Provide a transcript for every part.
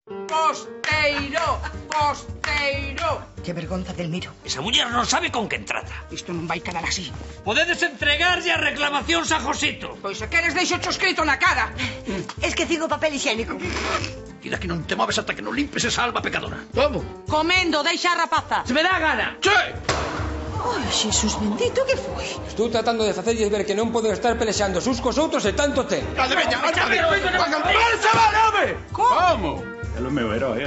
Posteiro! Posteiro! Que vergonza del miro. Esa muller non sabe con quen trata. Isto non vai quedar así. Podedes entregarlle as reclamacións a Josito. Pois se queres deixo escrito na cara. Esquecido o papel higiénico. Mira que non te moves ata que non limpes esa alma pecadora. Como? Comendo, deixa a rapaza. Se me dá gana. Che! Ai, Xesús bendito, que foi? Estou tratando de facerlles ver que non poden estar pelexando uns cos outros e tanto ten. ¡Ande, veña! ¡Ande! ¡Chaval, home! Como? É o meu herói,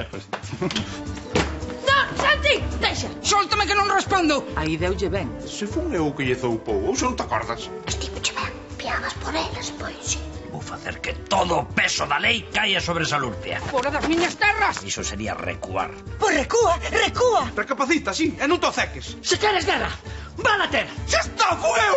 Non, Santi, deixa. Soltame que non respondo. Aí deulle ben. Se fun eu que lle zoupou, ou se non te acordas? Estivo che ben, piadas por elas, pois. Vou facer que todo o peso da lei caia sobre esa lurpia. Fora das miñas terras. Iso sería recuar. Pois recúa, recúa. Recapacita, sí, e non te ceques. Se queres guerra, van a ter. Xa está, fun eu!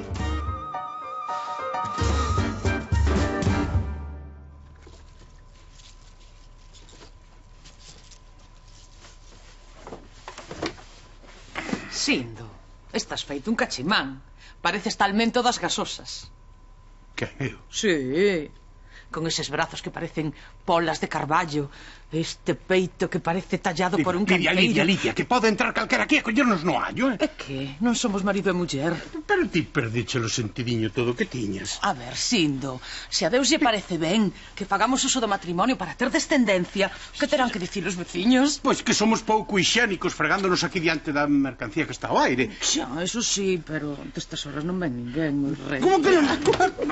Sindo, estás feito un cachimán. Pareces talmento das gasosas. Que eu? Sí, con eses brazos que parecen polas de carballo, este peito que parece tallado por un canteiro. Lidia, que pode entrar calquera aquí a collernos no hallo, É que non somos marido e muller. Pero ti perdiche o sentidiño todo que tiñas. A ver, Sindo, se a Deus lle parece ben que fagamos uso do matrimonio para ter descendencia, que terán que dicir os veciños? Pois que somos pouco hixiénicos fregándonos aquí diante da mercancía que está ao aire. Xa, eso sí, pero destas horas non ven ninguén, moi rei. Como que non?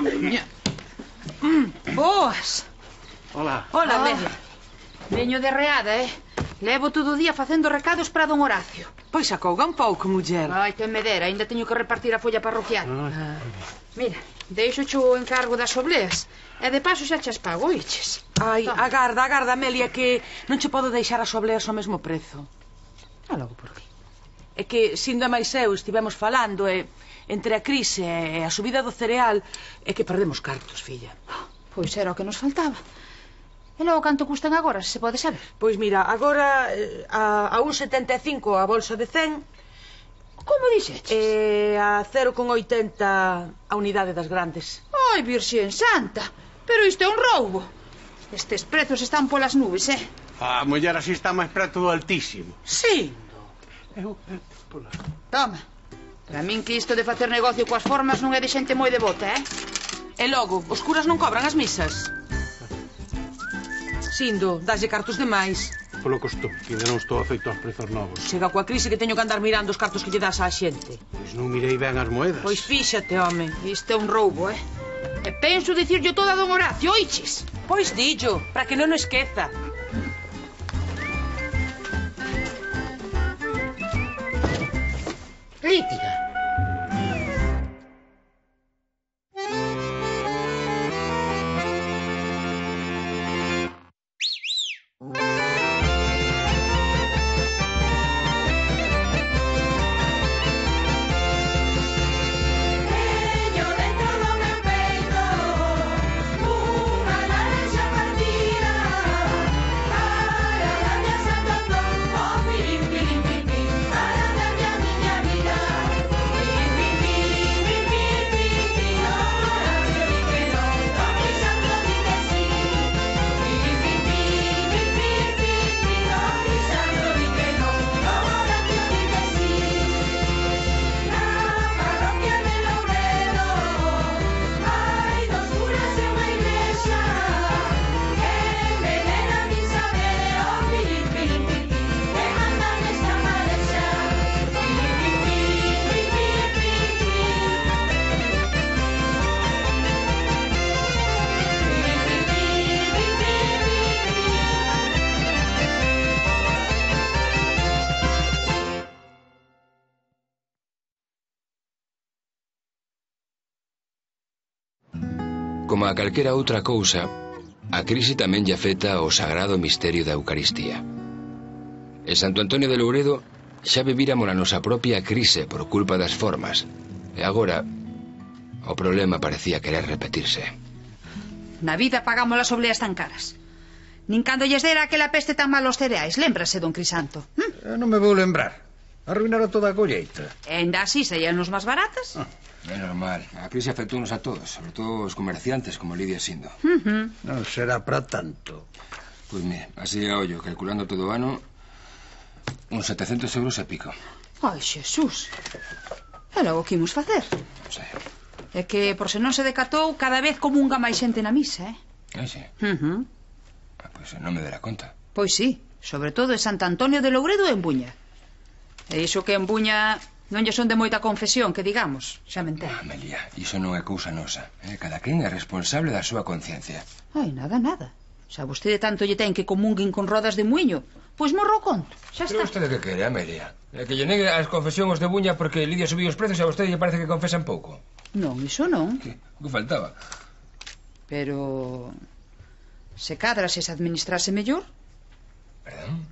Boas. Hola. Hola, Amelia. Veño de reada, Levo todo o día facendo recados para don Horacio. Pois acouga un pouco, muller. Ai, que me dera, ainda teño que repartir a folla parroquial. Mira, deixo o encargo das obleas. E de paso xa chas pago, iches. Ai, agarda, Amelia, que non che podo deixar as obleas ao mesmo prezo. Logo por qué? É que, Sindo e máis eu estivemos falando e entre a crise e a subida do cereal é que perdemos cartos, filla. Pois era o que nos faltaba. E logo canto custan agora, se pode saber? Pois mira, agora a 1,75 a bolsa de 100. Como dixeches? E a 0,80 a unidade das grandes. Ai, Virxen Santa, pero isto é un roubo. Estes prezos están polas nubes, A muller así está máis preto do altísimo. Sindo. Toma. Para min que isto de facer negocio coas formas non é de xente moi devota, E logo, os curas non cobran as misas. Sindo, daslle cartos demais. Polo costume, que ainda non estou afeito aos prezos novos. Chega coa crise que teño que andar mirando os cartos que lle das á xente. Pois non mirei ben as moedas. Pois fíxate, home. Isto é un roubo, E penso dicirlle todo a don Horacio, oiches? Pois dillo, para que non o esqueza. Lítiga. Como a calquera outra cousa, a crise tamén lle afecta ao sagrado misterio da Eucaristía. En Santo Antonio de Louredo xa vivíramos a nosa propia crise por culpa das formas, e agora o problema parecía querer repetirse. Na vida pagamos as obleas tan caras. Nin cando lles dera aquela peste tan mal os cereais, lémbrase, don Crisanto. Non me vou lembrar. Arruinaron toda a colleita. E ainda así saíanos máis baratas. É normal. A crise afectounos a todos, sobre todo os comerciantes como Lidia Sindo. Non será para tanto. Pois mire, así a ollo, calculando todo o ano, uns 700 euros e pico. Ai, Xesús. E logo que imos facer? Non sei. É que, por se non se decatou, cada vez comunga máis xente na misa, Ai, sí. Pois non me dera conta. Pois sí, sobre todo en Sant Antonio de Lougredo e en Buña. E iso que en Buña non lle son de moita confesión, que digamos, xa me entendo. Amelia, iso non é cousa nosa. Cada quen é responsable da súa conciencia. Ai, nada, nada. Se a vostede tanto lle ten que comunguen con rodas de muiño, pois morro o conto, xa Pero está. vostede que quere, Amelia? Que lle negue as confesións de Buña porque Lidia subiu os prezos e a vostede lle parece que confesan pouco. Non, iso non. O que faltaba? Pero... se cadra se administrase mellor? Perdón?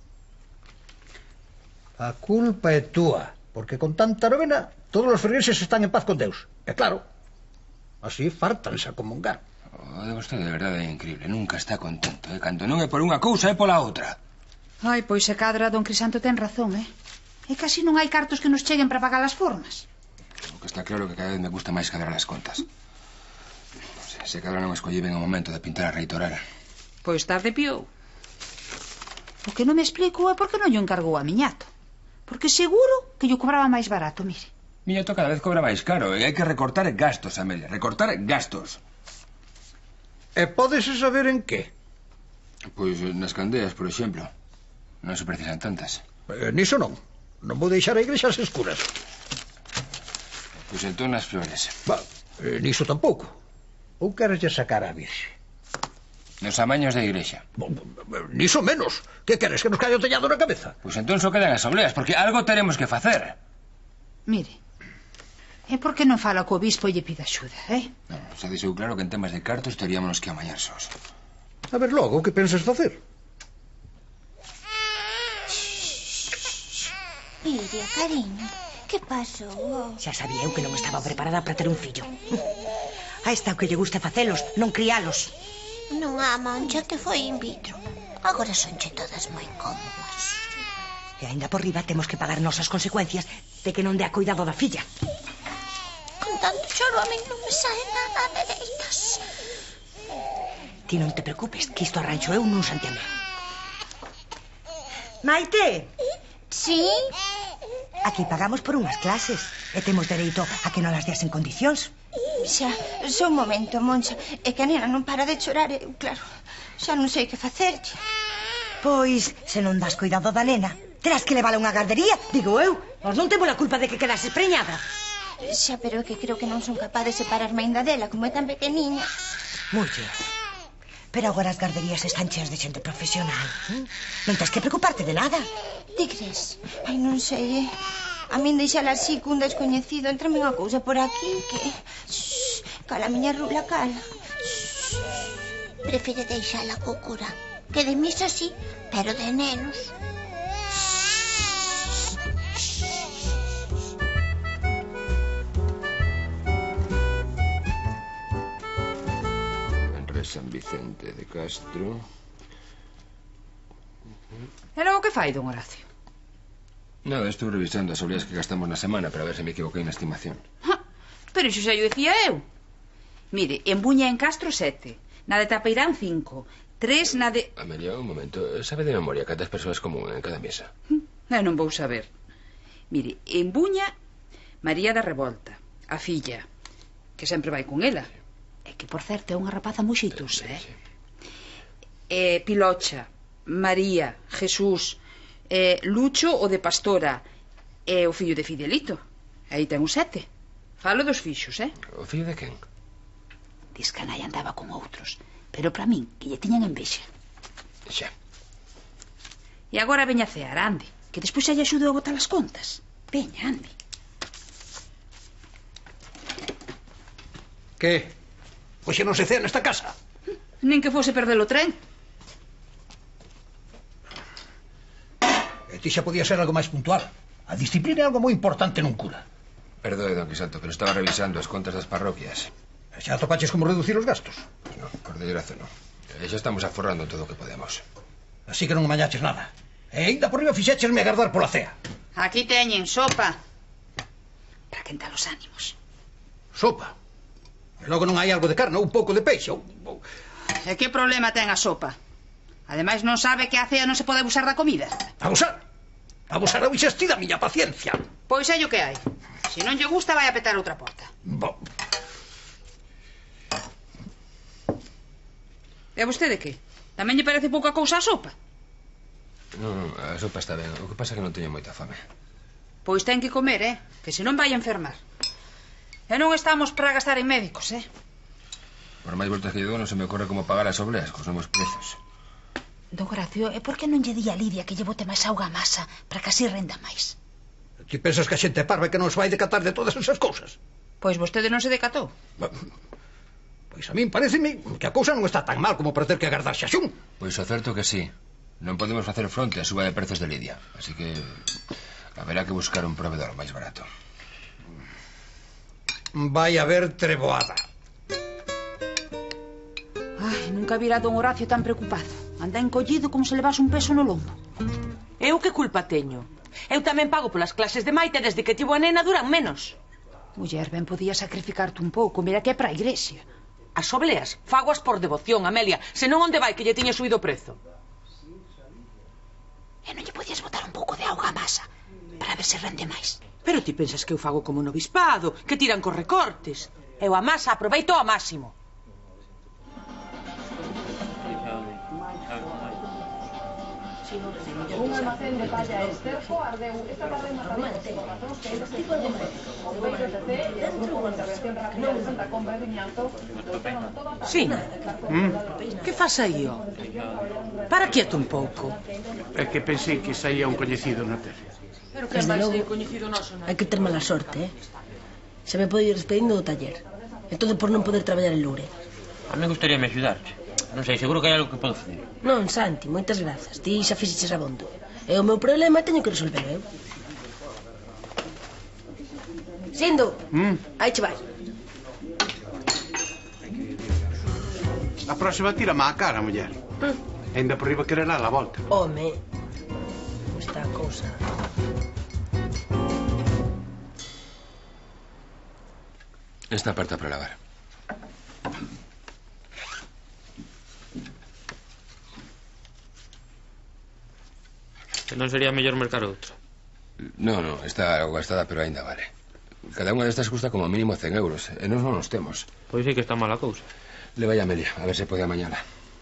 A culpa é túa, porque con tanta novena todos os fregueses están en paz con Deus. E claro, así fartanse a comungar. O de vostede, de verdade, é increíble. Nunca está contento, Cando non é por unha cousa, é pola outra. Ai, pois se cadra, don Crisanto ten razón, E casi non hai cartos que nos cheguen para pagar as formas. O que está claro que cada vez me gusta máis cadrar as contas. Se cadra non escollí ben o momento de pintar a reitoral. Pois tarde piou. O que non me explico é por que non lle encargou a miñato. Porque seguro que lle cobraba máis barato, mire. Miñato cada vez cobra máis caro e hai que recortar gastos, Amelia. Recortar gastos. E pódese saber en que? Pois nas candeas, por exemplo. Non se precisan tantas. Niso non. Non vou deixar a igrexa ás escuras. Pois entón nas flores. Niso tampouco. Ou queres sacar a Virxe? Nos amaños da igrexa. Niso menos. Que queres, que nos caia o tellado na cabeza? Pois entón só quedan as obleas, porque algo teremos que facer. Mire, e por que non fala co obispo e lle pide axuda, Non, xa dixou claro que en temas de cartos teríamos que amañar sós. A ver logo, que pensas facer? Lidia, cariño, que pasou? Xa sabía eu que non estaba preparada para ter un fillo. A esta o que lle gusta facelos, non crialos. Non a mancha que foi in vitro. Agora sonche todas moi cómodas. E aínda por riba temos que pagar nosas consecuencias de que non dea cuidado da filla. Con tanto choro a min non me sae nada a dereitas. Ti non te preocupes, que isto arranxo eu nun santiamén. Maite! Sí? Aquí pagamos por unhas clases e temos dereito a que non las deas en condicións. Xa, só un momento, Moncha. É que a nena non para de chorar e, claro, xa non sei que facerlle. Pois, se non das cuidado da nena, terás que levala a unha gardería, digo eu. Nós non temos a culpa de que quedases preñada. Xa, pero é que creo que non son capaz de separarme ainda dela, como é tan pequeniña. Muller, pero agora as garderías están cheas de xente profesional. Non tens que preocuparte de nada. Ti crees? Ai, non sei, A min deixala así cun descoñecido, entrame unha cousa por aquí que... Cala, miña rula, cala. Prefire deixala co cura. Que de misa sí, pero de nenos. San Vicente de Castro. E logo que fai, don Horacio? Nada, estou revisando as obleas que gastamos na semana para ver se me equivoquei na estimación. Pero iso xa yo dicía eu. Mire, en Buña en Castro 7, na de Tapeirán 5, 3 na de... Amelia, un momento, sabe de memoria cantas persoas común en cada mesa? Eu non vou saber. Mire, en Buña, María da Revolta, a filla, que sempre vai con ela. É que, por certo, é unha rapaza moi xeitosa, Sí. Pilocha, María, Jesús, Lucho, o de Pastora, e o fillo de Fidelito. Aí ten un 7. Falo dos fixos, O fillo de quen? Diz que a nai andaba con outros, pero para min, que lle tiñan envexa. Xa. E agora veña a cear, ande, que despois xa lle axudo a botar as contas. Veña, ande. Que? Hoxe non se cea nesta casa. Nin que fose perder o tren. E ti xa podía ser algo máis puntual. A disciplina é algo moi importante nun cura. Perdoe, don Crisanto, pero estaba revisando as contas das parroquias. E xa atopaches como reducir os gastos? No, por desgracia non. Xa estamos aforrando todo o que podemos. Así que non mañaches nada. E ainda por riba fixéchesme agardar pola cea. Aquí teñen sopa. Para quentar os ánimos. Sopa. E logo non hai algo de carne ou un pouco de peixe ou... E que problema ten a sopa? Ademais, non sabe que a cea non se pode abusar da comida. Abusar? Abusar a xesti da miña paciencia. Pois é o que hai. Se non lle gusta, vai a petar outra porta. E a vostede que? Tamén lle parece pouca cousa a sopa? Non, a sopa está ben. O que pasa é que non teño moita fame. Pois ten que comer, que senón vai a enfermar. E non estamos para gastar en médicos, Por máis voltas que lle dou, non se me ocorre como pagar as obleas cos novos prezos. Don Horacio, e por que non lle di a Lidia que lle bote máis auga a masa para que así renda máis? Ti pensas que a xente parva que non se vai decatar de todas esas cousas? Pois vostede non se decatou. Pois a min pareceme que a cousa non está tan mal como para ter que agardar xaxún. Pois o certo que sí. Non podemos facer fronte á suba de prezos de Lidia. Así que haberá que buscar un proveedor máis barato. Vai haber treboada. Ai, nunca vira don Horacio tan preocupado. Anda encollido como se levase un peso no lombo. Eu que culpa teño? Eu tamén pago polas clases de Maite desde que tivo a nena duran menos. Muller, ben podía sacrificarte un pouco. Mira que é para a igrexa. As obleas, fagoas por devoción, Amelia. Senón onde vai que lle tiña subido o prezo? E non lle podías botar un pouco de auga a masa para ver se rende máis. Pero ti pensas que eu fago como no bispado, que tiran cos recortes. Eu a masa aproveito ao máximo. Un almacén de palla esterco ardeu esta tarde en Mataderos por razóns que eles descoñecen. Os bombeiros de CE e o Grupo de Intervención Rápida de Santa Comba e Vimianzo loitaron toda a tarde. Sí. Que faz aí, ó? Para quieto un pouco. É que pensei que saía un coñecido na tele. Pero que vai ser coñecido noso, non? Hai que ter mala sorte, Se me pode ir despedindo do taller. E todo por non poder traballar en Loure. A mí gustaría me axudarte. Non sei, seguro que hai algo que podo facer. Non, Santi, moitas grazas. Ti xa fixeches abondo. E o meu problema teño que resolver eu. Sindo, aí che vai. A próxima tira má a cara, muller. Ainda por riba quererá a volta. Home, esta cousa... Esta aparta para lavar. Que non sería mellor mercar outra? Non, está algo gastada, pero aínda vale. Cada unha destas custa como mínimo 100 euros. E nós non os temos. Pois sí que está mala cousa. Le vai a Amelia, a ver se pode amañala.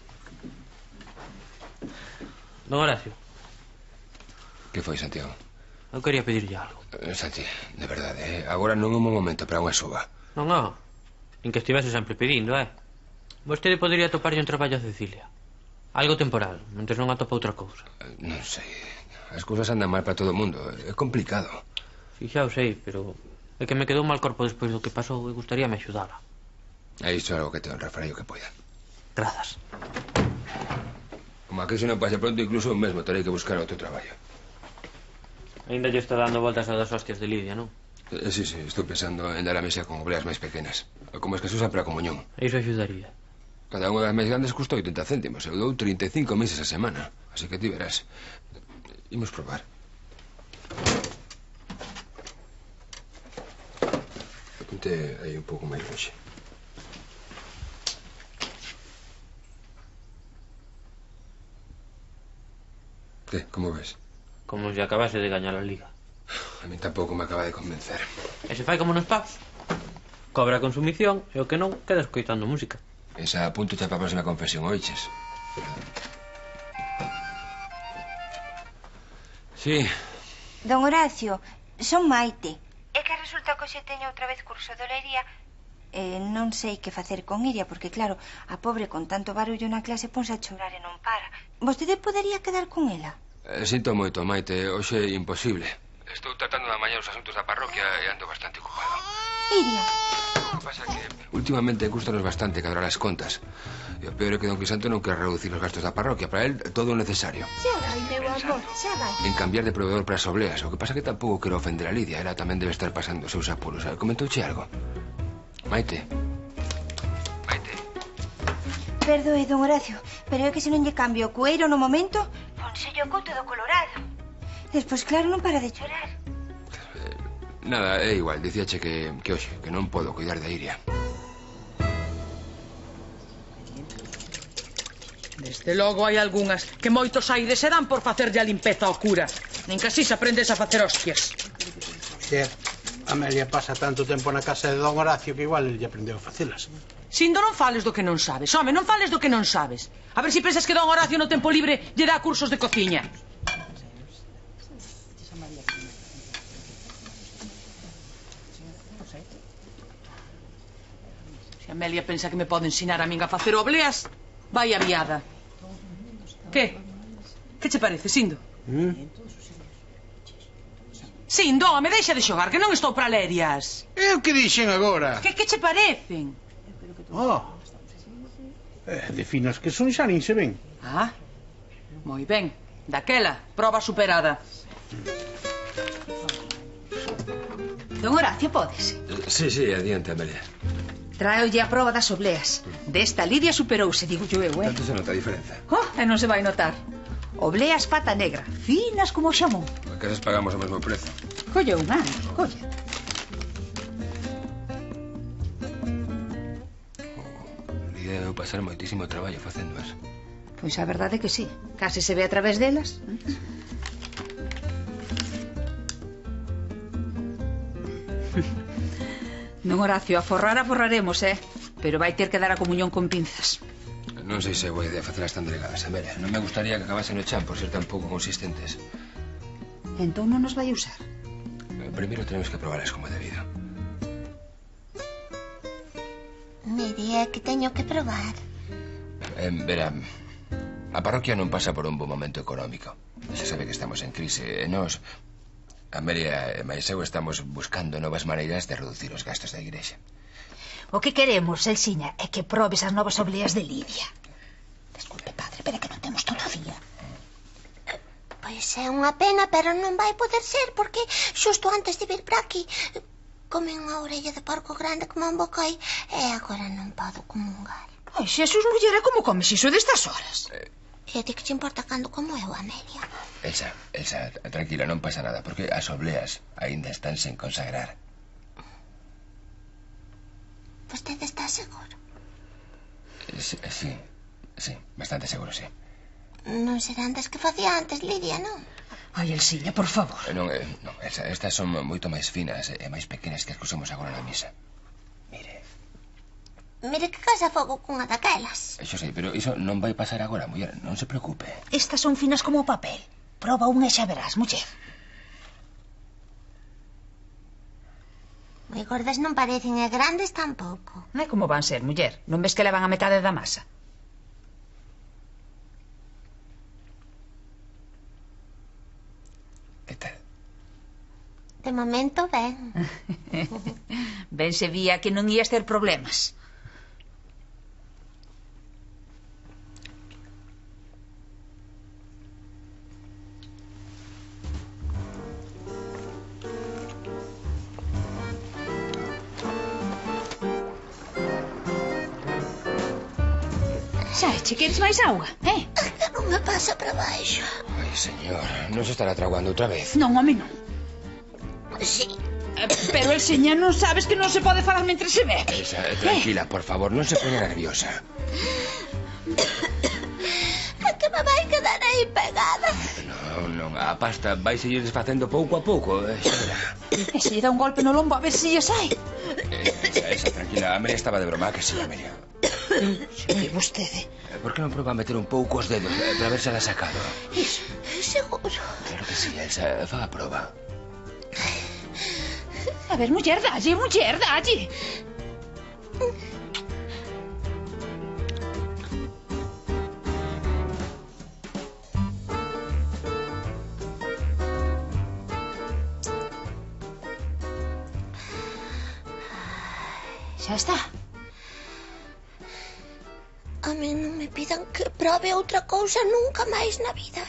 Don Horacio. Que foi, Santiago? Eu quería pedirlle algo. Santi, de verdade, agora non é un bom momento para unha suba. Non, en que estivese sempre pedindo, Vostede podería toparlle un traballo a Cecilia. Algo temporal, mentre non atopa outra cousa. Non sei. As cousas andan mal para todo o mundo. É complicado. Si, xa o sei, pero é que me quedou mal corpo despois do que pasou e gustaríame axudala. É isto algo que te honra, farei o que poida. Grazas. Como a que se non pase pronto, incluso un mesmo terei que buscar outro traballo. Ainda lle está dando voltas a das hostias de Lidia, non? Sí, estou pensando en dar a mesa con obleas máis pequenas. Como as que se usan para a comunión. Iso axudaría. Cada unha das máis grandes custa 80 céntimos. Eu dou 35 meses a semana. Así que ti verás. Imos probar. Ponte aí un pouco máis longe. Que, como ves? Como se acabase de gañar a liga. A mí tampouco me acaba de convencer. E se fai como nos pubs? Cobra consumición e o que non queda escoitando música. Esa apunto xa para a próxima confesión, oiches? Sí. Don Horacio, son Maite. É que resulta que hoxe teño outra vez curso de olería e non sei que facer con Iria, porque claro, a pobre con tanto barullo na clase ponse a chorar e non para. Vostede podería quedar con ela? Sinto moito, Maite, hoxe é imposible. Estou tratando de amañar os asuntos da parroquia e ando bastante ocupado. Iria. O que pasa é que últimamente custanos bastante cadrar as contas. E o peor é que don Crisanto non quere reducir os gastos da parroquia. Para él, todo o necesario. Xa vai, meu amor, xa vai. En cambiar de proveedor para as obleas. O que pasa é que tampouco quero ofender a Lidia. Ela tamén debe estar pasando os seus apuros. Comentouche algo? Maite. Perdoe, don Horacio, pero é que se non lle cambio o cueiro no momento, ponselle o couto do colorado. Despois, claro, non para de chorar. Nada, é igual. Dicíache que hoxe, que non podo cuidar de Iria. Desde logo hai algunhas que moitos aires se dan por facerlle a limpeza ao cura. Nin que así se aprendes a facer hostias. Muller, Amelia pasa tanto tempo na casa de don Horacio que igual ele aprendeu a facelas. Sindo, non fales do que non sabes. Home, non fales do que non sabes. A ver se pensas que don Horacio no tempo libre lle dá cursos de cociña. Se Amelia pensa que me pode ensinar a min a facer obleas, vai aviada. Que? Que che parece, Sindo? Sindo, home, deixa de xogar, que non estou para lerias. E o que dixen agora? Que che parecen? De finas que son xa nin se ven. Ah, moi ben. Daquela, prova superada. Don Horacio, podes? Sí, adiante, Amelia. Traeulle a prova das obleas. Desta Lidia superouse, digo yo eu, Tanto se nota a diferenza. E non se vai notar. Obleas pata negra, finas como o xamón. A casas pagamos o mesmo prezo. Colle unha, colle. Lidia deu pasar moitísimo traballo facéndoas. Pois a verdade é que sí. Case se ve a través delas. Non, Horacio, aforraremos, pero vai ter que dar a comunión con pinzas. Non sei se é boa idea facelas tan delegadas, Amelia. Non me gustaría que acabasen no chan por ser tan pouco consistentes. Entón non nos vai usar. Primeiro tenemos que probarlas como é debido. Mire, é que teño que probar. Verá, a parroquia non pasa por un bo momento económico. Xa sabe que estamos en crise e nós, Amelia e máis eu, estamos buscando novas maneiras de reducir os gastos da igrexa. O que queremos, Elsiña, é que probes as novas obleas de Lidia. Desculpe, padre, pero é que non temos todavía. Pois é unha pena, pero non vai poder ser, porque xusto antes de vir para aquí comen unha orella de porco grande como un bocoi e agora non podo comungar. Ai, Xesús, muller, como comes iso destas horas? E a ti que te importa cando como eu, Amelia? Elsa, tranquila, non pasa nada, porque as obleas aínda están sen consagrar. Vostede está seguro? Sí, bastante seguro, sí. Non serán das que facía antes, Lidia, non? Ai, Elsiña, por favor. Non, Elsa, estas son moito máis finas e máis pequenas que as que usamos agora na misa. Mire que casa fogo cunha daquelas. Xo sei, pero iso non vai pasar agora, muller, non se preocupe. Estas son finas como o papel. Proba unha e xa verás, muller. Moi gordas non parecen e grandes tampouco. Non é como van ser, muller. Non ves que levan a metade da masa? Que tal? De momento, ben. Ben se vía que non ías ter problemas. Che queres máis auga, Non me pasa para baixo. Ai, señor, non se estará traguando outra vez? Non, home, non. Sí. Pero, Elsiña, non sabes que non se pode falar mentre se bebe? Elsa, tranquila, por favor, non se ponga nerviosa. É que me vai quedar aí pegada. Non, a pasta vai seguir desfacendo pouco a pouco, xa verá. E se lle dá un golpe no lombo a ver se lle sai? Elsa, tranquila, Amelia estaba de broma, que sí, Amelia. Sí, vostede. Por que non proba a meter un pouco os dedos para ver se la ha sacado? Iso. Seguro. Claro que sí, Elsa, fa a proba. A ver, muller, dalle. Xa está. A mí non me pidan que probe outra cousa nunca máis na vida,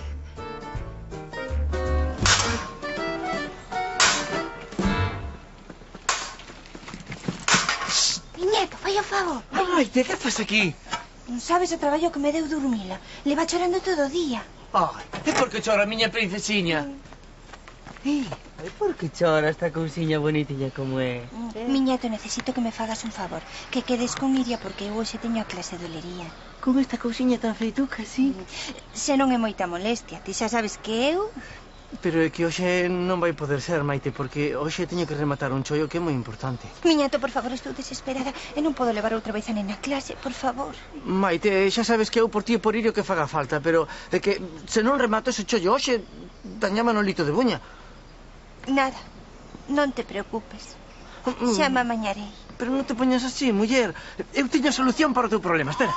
Nieto, fai o favor. Ai, que faz aquí? Non sabes o traballo que me deu dormila. Leva chorando todo o día. Ai, e por que chora a miña princesiña? Por que chora esta cousiña bonitiña como é? Miñato, necesito que me fagas un favor. Que quedes con Iria porque eu hoxe teño a clase de olería. Con esta cousiña tan feituca, sí? Se non é moita molestia. Ti xa sabes que eu... Pero é que hoxe non vai poder ser, Maite, porque hoxe teño que rematar un chollo que é moi importante. Miñato, por favor, estou desesperada e non podo levar outra vez a nena a clase, por favor. Maite, xa sabes que eu por ti e por Irio que faga falta, pero é que se non remato ese chollo hoxe, dañama no lito de buña. Nada, non te preocupes. Xa me amañarei. Pero non te poñas así, muller. Eu teño a solución para o teu problema, espera.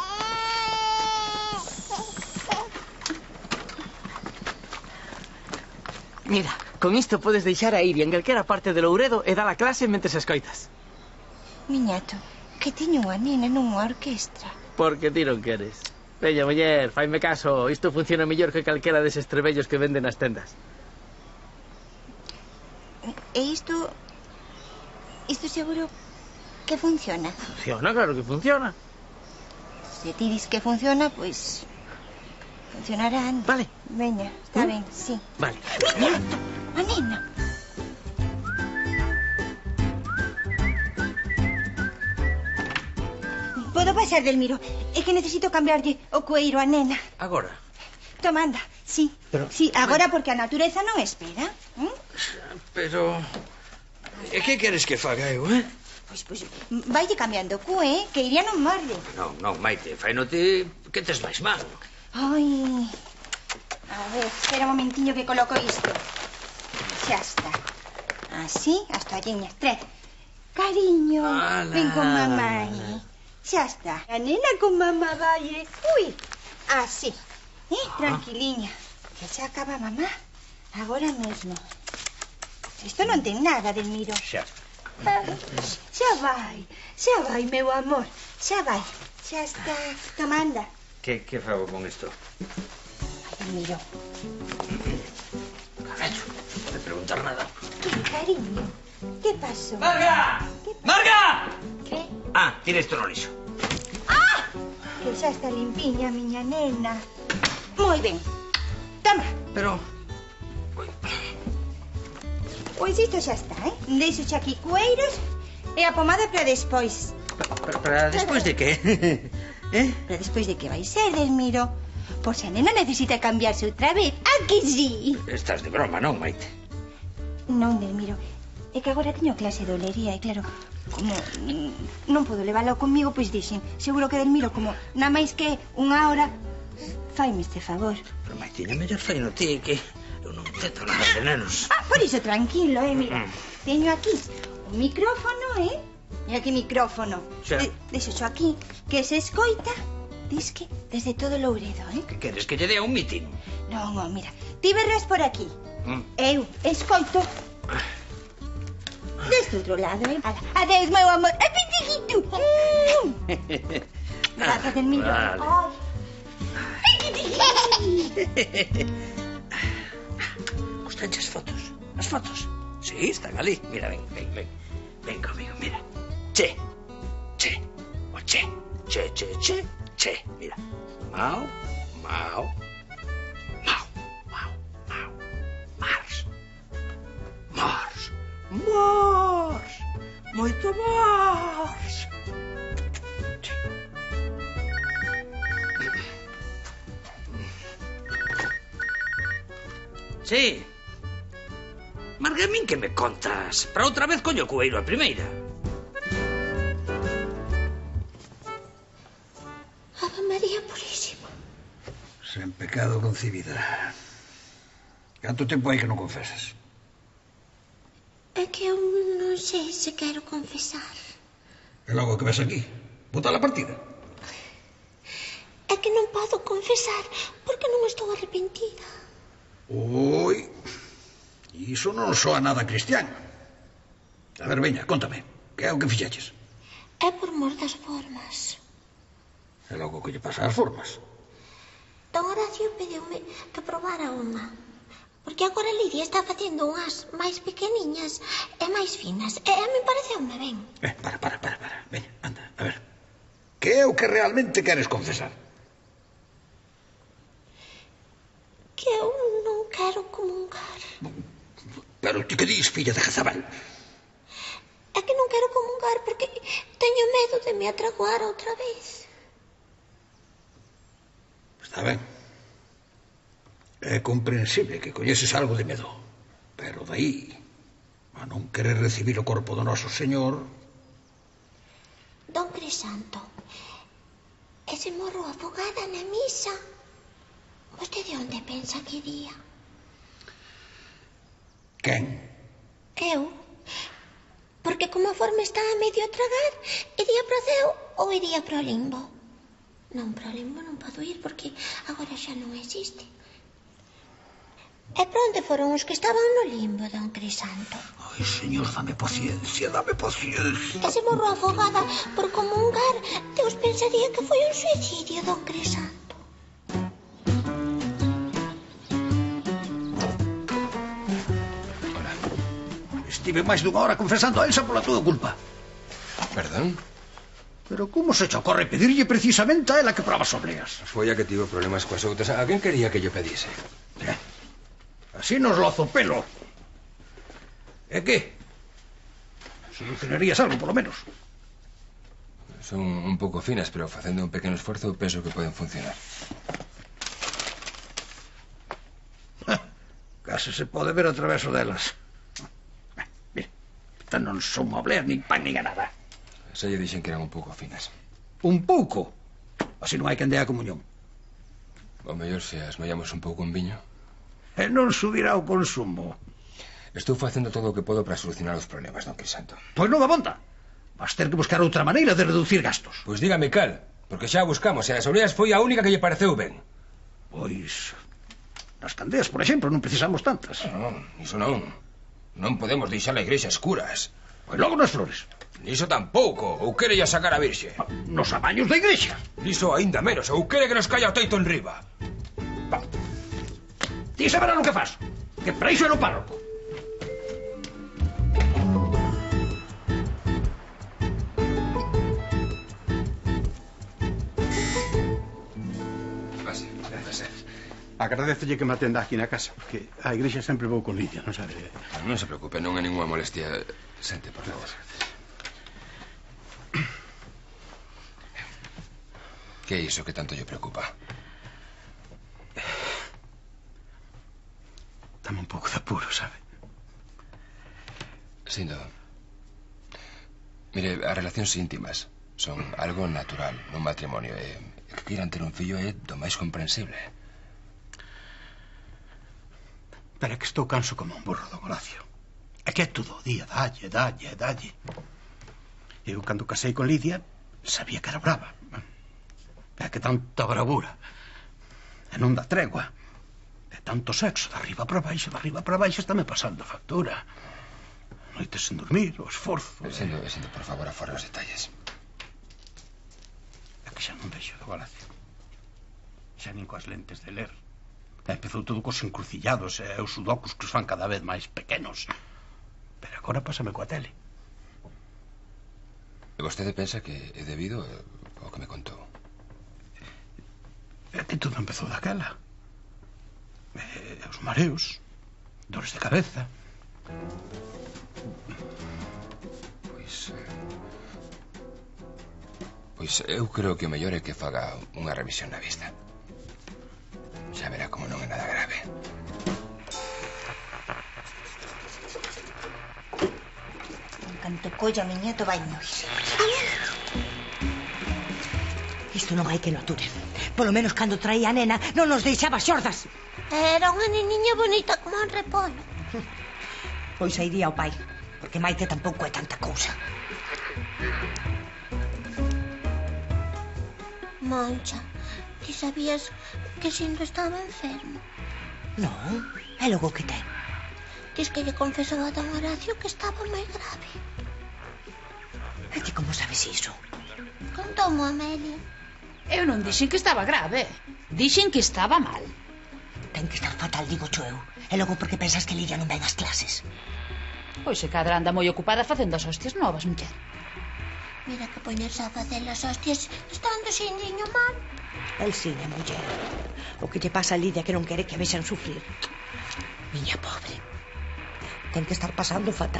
Mira, con isto podes deixar a Iria en calquera parte de Louredo e dar a clase mentres escoitas. Miñato, que teño unha nena nunha orquestra. Porque ti non queres. Veña, muller, faime caso. Isto funciona mellor que calquera deses trebellos que venden nas tendas. E isto seguro que funciona. Funciona, claro que funciona. Se ti dis que funciona, pois... funcionará. Vale. Veña, está ben, sí. Vale. Miñato, a nena. Podo pasar, Delmiro? É que necesito cambiarlle o cueiro a nena. Agora? Toma, anda, sí. Pero... Sí, agora porque a natureza non espera. Pero... E que queres que faga eu, Pois, vaille cambiando o cue, que Iria non morde. Non, Maite, faino ti que tes máis mal. Ai... A ver, espera un momentiño que coloco isto. Xa está. Así, as toalliñas, tres. Cariño, ven con mamá. Xa está. A nena con mamá vai. Ui, así. Tranquiliña. Que xa acaba mamá. Agora mesmo. Isto non ten nada, Delmiro. Xa. Xa vai, meu amor. Xa vai. Xa está. Toma, anda. Que fago con isto? Delmiro. Carallo, non me preguntar nada. Cariño, que pasou? Marga! Marga! Que? Tira isto no lixo. Que xa está limpiña, miña nena. Moi ben. Toma. Pero... Pois isto xa está, Deixo xa aquí cueiros e a pomada para despois. Para despois de que? Para despois de que vai ser, Delmiro? Pois a nena necesita cambiarse outra vez. Que sí? Estás de broma, non, Maite? Non, Delmiro. É que agora teño clase de olería e claro, como non podo levalo comigo, pois dixen, seguro que Delmiro, como na máis que unha hora, faime este favor. Pero, Maitiña, mellor faino ti, que eu non tento nada de nenos. Por iso tranquilo, mira. Teño aquí un micrófono, Mira que micrófono. Deixo xo aquí, que se escoita, disque desde todo Louredo, Que queres, que lle dea un mitin? Non, mira, ti verás por aquí. Eu escoito deste outro lado, Adeus, meu amor. Pitiguito. Gracias, Delmiro. Gustanche as fotos? As fotos? Sí, están ali. Mira, ven. Ven comigo, mira. Che. Mira. Mau. Mars. Moito Mars. Sí. Marga, a min que me contas? Para outra vez coño cueiro a primeira. Ave María Purísima. Sen pecado concibida. Canto tempo hai que non confesas? É que eu non sei se quero confesar. E logo que ves aquí? Botar a partida? É que non podo confesar porque non estou arrepentida. Oi, iso non soa nada cristiano. A ver, veña, contame, que é o que fixeches? É por mor das formas. E logo que lle pasa as formas? Don Horacio pediume que probara unha. Porque agora Lidia está facendo unhas máis pequeniñas e máis finas. E a mí pareceume ben. Para. Veña, anda, a ver. Que é o que realmente queres confesar? Que eu non quero comungar. Pero ti que dis? filla de Jezabel. É que non quero comungar porque teño medo de me atraguar outra vez. Está ben. É comprensible que coñeces algo de medo. Pero daí a non querer recibir o corpo do noso Señor... Don Crisanto, e se morro afogada na misa, vostede onde pensa que iría? Quen? Eu. Porque como a forma está a medio a tragar, iría pro ceo ou iría pro limbo? Non, pro limbo non podo ir porque agora xa non existe. E pra onde foron os que estaban no limbo, don Crisanto? Ai, Señor, dame paciencia, dame paciencia. E se morro afogada por comungar, Deus pensaría que foi un suicidio, don Crisanto. Estive máis dunha hora confesando a Elsa pola túa culpa. Perdón? Pero como se che ocorre pedirlle precisamente a ela que probas obleas? Foi a que tivo problemas coas outras. A quen quería que yo pedise? Así nos lozo pelo. E que? Solucionarías algo, polo menos. Son un pouco finas, pero facendo un pequeno esforzo penso que poden funcionar. Case se pode ver a traveso delas. Mira, estas non son obleas, nin pan, nin a nada. Xa lle dixen que eran un pouco finas. Un pouco? Así non hai quen dea a comunión. O mellor se as mollamos un pouco en viño. E non subirá o consumo. Estou facendo todo o que podo para solucionar os problemas, don Crisanto. Pois non abonda. Vas ter que buscar outra maneira de reducir gastos. Pois dígame cal, porque xa a buscamos e as obleas foi a única que lle pareceu ben. Pois... nas candeas, por exemplo, non precisamos tantas. Non, iso non. Non podemos deixar a igrexa escuras. Pois logo nas flores. Niso tampouco, ou quere ya sacar a virxe. Nos amaños da igrexa. Niso aínda menos, ou quere que nos caia o teito en riba. Ti saberá o que faz, que para iso é o párroco. Agradecelle que me atenda aquí na casa, porque a igrexa sempre vou con Lidia, non sabe? Non se preocupe, non é ninguna molestia. Sente, por favor. Que é iso que tanto lle preocupa? Dame un pouco de apuro, sabe? Sindo. Mire, as relacións íntimas son algo natural nun matrimonio e que queiran ter un fillo é do máis comprensible. Pero é que estou canso como un burro, don Horacio. É que é todo o día, dalle. Eu, cando casei con Lidia, sabía que era brava. É que tanta bravura. E non dá tregua. E tanto sexo, de arriba para baixo, está me pasando factura. Noites sen dormir, o esforzo... Sindo, por favor, afora os detalles. É que xa non vexo, don Horacio. Xa nin coas lentes de ler. Empezou todo cos encrucillados e os sudokus que os fan cada vez máis pequenos. Pero agora pásame coa tele. E vostede pensa que é debido ao que me contou? É que todo empezou daquela. Os mareos, dores de cabeza. Pois eu creo que o mellor é que faga unha revisión na vista. Xa verá como non é nada grave. En canto colla mi nieto vai morir. Isto non hai que no ature. Polo menos cando traía a nena non nos deixaba xordas. Era unha neniña bonita como un repolo. Pois aí iría o pai, porque Maite tampouco é tanta cousa. Moncha, ti sabías que Sindo estaba enfermo? Non, é logo que ten. Diz que lle confesou a don Horacio que estaba moi grave. E ti como sabes iso? Contoumo a Amelia. Eu non dixen que estaba grave, dixen que estaba mal. Ten que estar fatal, digo cho eu. E logo porque pensas que Lidia non ven as clases. Pois se cadra anda moi ocupada facendo as hostias novas, muller. Mira que poñerse a facer as hostias estando Sindiño mal. El cine, muller. O que lle pasa a Lidia que non quere que a vexan sufrir. Miña pobre. ten que estar pasando fatal.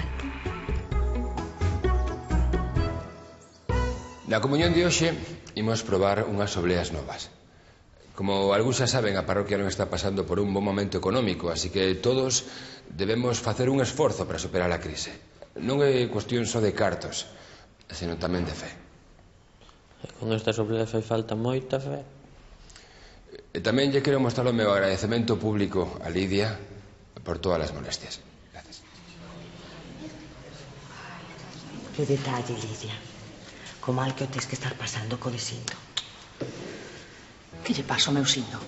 Na comunión de hoxe imos probar unhas obleas novas. Como algúns xa saben, a parroquia non está pasando por un bon momento económico, así que todos debemos facer un esforzo para superar a crise. Non é cuestión só de cartos, senón tamén de fe. E con estas obleas fai falta moita fe. E tamén lle quero mostrar o meu agradecemento público a Lidia por todas as molestias. Gracias. Que detalle, Lidia. Co mal que o tes que estar pasando co desindo. Que lle pasa ao meu signo?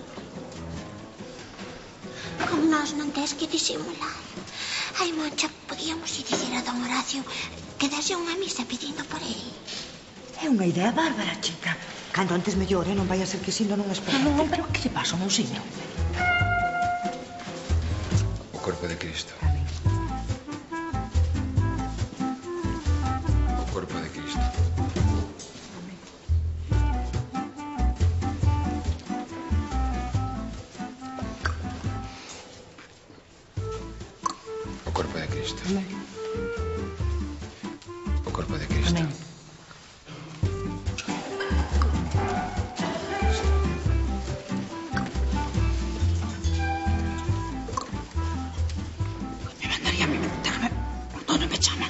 Con nós non tes que disimular. Ai, Moncha, podíamos ir dicir a don Horacio que dase unha misa pedindo por ele. É unha idea bárbara, chica. Cando antes mellor, non vai a ser que sindo non espera. Non, pero que lle pasa ao meu signo? O corpo de Cristo. O corpo de Cristo. O corpo de Cristo. Amén. O corpo de Cristo. Amén. Me mandaría a mí preguntarme por dónde me llama.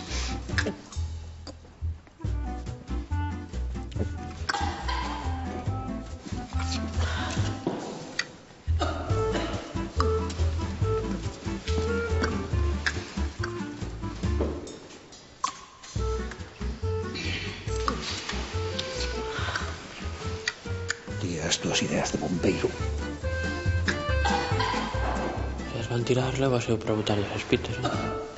Tía, as túas ideas de bombeiro. Se as van tirar, levas eu para botarles as pitas, non?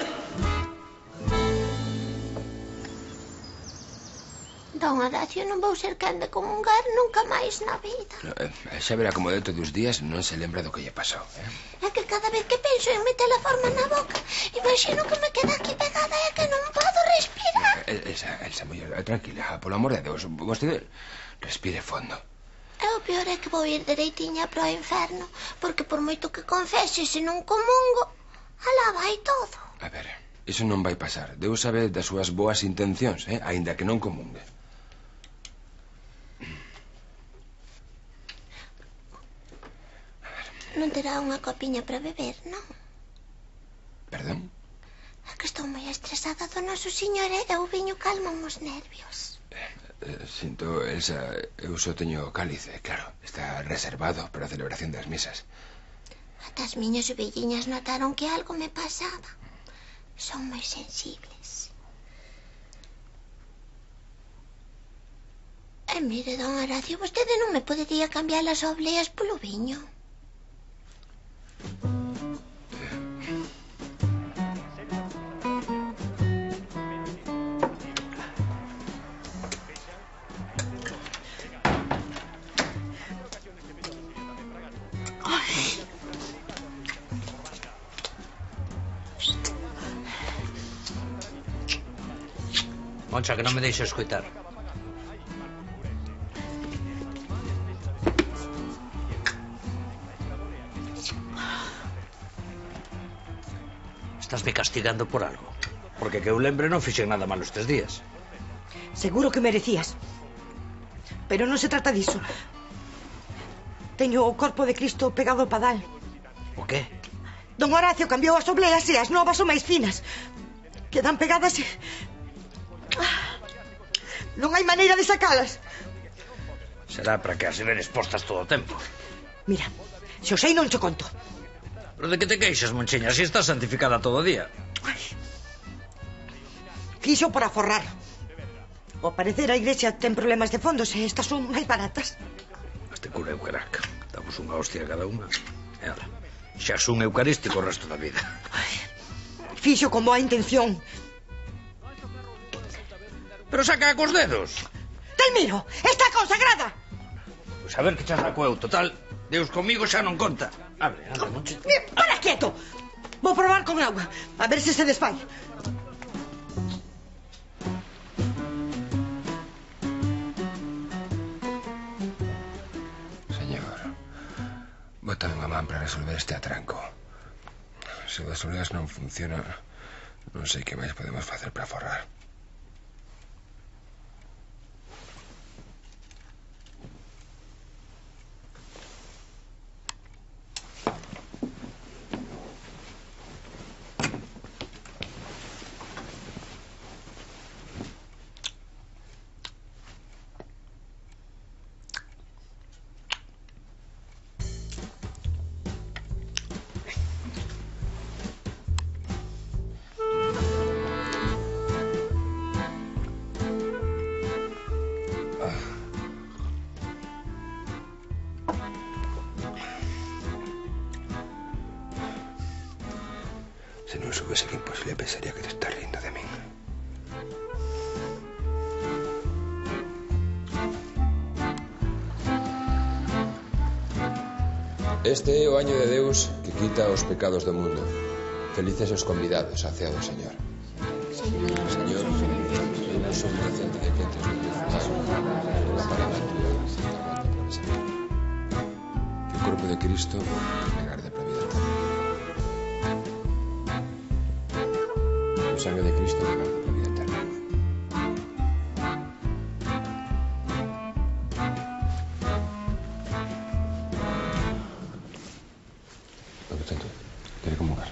Don Horacio, non vou ser quen de comungar nunca máis na vida. Xa verá como dentro dos días non se lembra do que lle pasou. É que cada vez que penso en meter a forma na boca, imagino que me queda aquí pegada e que non podo respirar. Elsa, muller, tranquila, polo amor de Deus, vostede respire fondo. E o peor é que vou ir dereitiña para o inferno, porque por moito que confese, se non comungo, alá vai todo. A ver, iso non vai pasar. Deus sabe das súas boas intencións, aínda que non comungue. Non terá unha copiña para beber, non? Perdón? É que estou moi estresada do noso señor e o viño calma os nervios. Sinto, Elsa, eu só teño cálice, claro. Está reservado para a celebración das misas. Ata as miñas ovelliñas notaron que algo me pasaba. Son moi sensibles. E mire, don Horacio, vostede non me podería cambiar as obleas polo viño. Moncha, que non me deixo escoitar. Estás me castigando por algo. Porque que eu lembre non fixen nada malo estes días. Seguro que merecías. Pero non se trata diso. Teño o corpo de Cristo pegado ao padal. O qué? Don Horacio cambiou as obleas e as novas son máis finas. Quedan pegadas e... non hai maneira de sacalas. Será para que as veres postas todo o tempo. Mira, se o sei non cho conto. Pero de que te queixas, Monchiña, si estás santificada todo o día? Quixo para forrar. Ao parecer a igrexa ten problemas de fondos e estas son máis baratas. Este cura Eucarac. Damos unha hostia a cada unha. E ala, xa son eucarístico o resto da vida. Fixo con boa intención. Pero saca cos dedos. Telmiro, está consagrada. Pois a ver que xa saco eu, total. Deus comigo xa non conta. Abre, anda, Monchi. Para quieto. Vou probar con agua, a ver se desfai. Señor, bota unha man para resolver este atranco. Se o das obleas non funciona, Non sei que máis podemos facer para forrar. Se non soubese que imposible, pensaría que te estás rindo de min. Este é o año de Deus que quita os pecados do mundo. Felices os convidados á cea do Señor. Señor, eu non son presente de que entres no teu lugar, na palabra tua, que o corpo de Cristo me garde para a vida eterna. O sangue de Cristo me garde para a vida eterna. Por tanto, quere comulgar.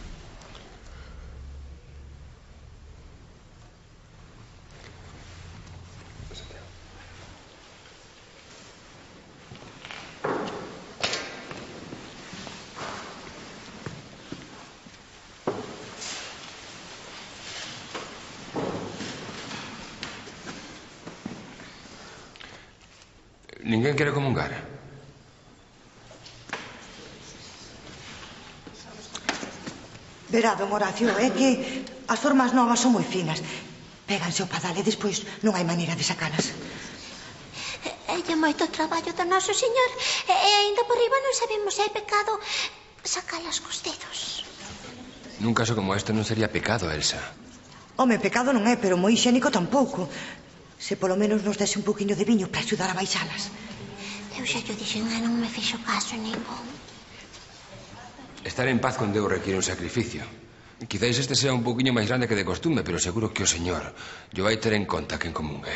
Ninguén quere comungar. Verá, don Horacio, é que as formas novas son moi finas. Péganse o padal e despois non hai maneira de sacalas. É moito traballo do noso señor e ainda por riba non sabemos se é pecado sacalas cos dedos. Nun caso como este non sería pecado, Elsa. Home, pecado non é, pero moi hixénico tampouco. Se polo menos nos dese un poquinho de viño para axudar a baixalas. Eu xa yo dixen e non me fixo caso ningún. Estar en paz con Deus requiere un sacrificio. Quizáis este sea un poquinho máis grande que de costume, pero seguro que o Señor yo vai ter en conta quen comungue.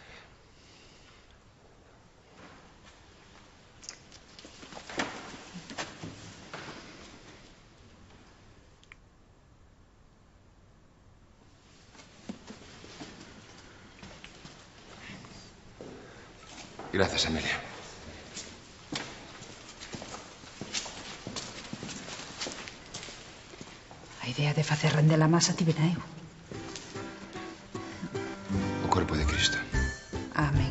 Gracias, Amelia. A idea de facer render a masa tivena eu. O corpo de Cristo. Amén.